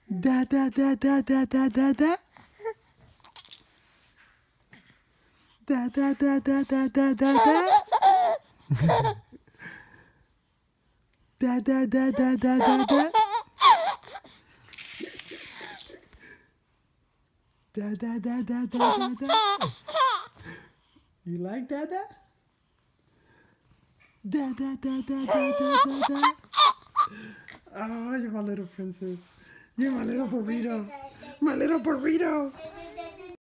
Da da da da da da da da. Da da da da da da da da. Da da da da da da da. Da da da da da da da. You like Dada? Da da da da da da da da. Oh, you're my little princess. You're my little burrito. My little burrito.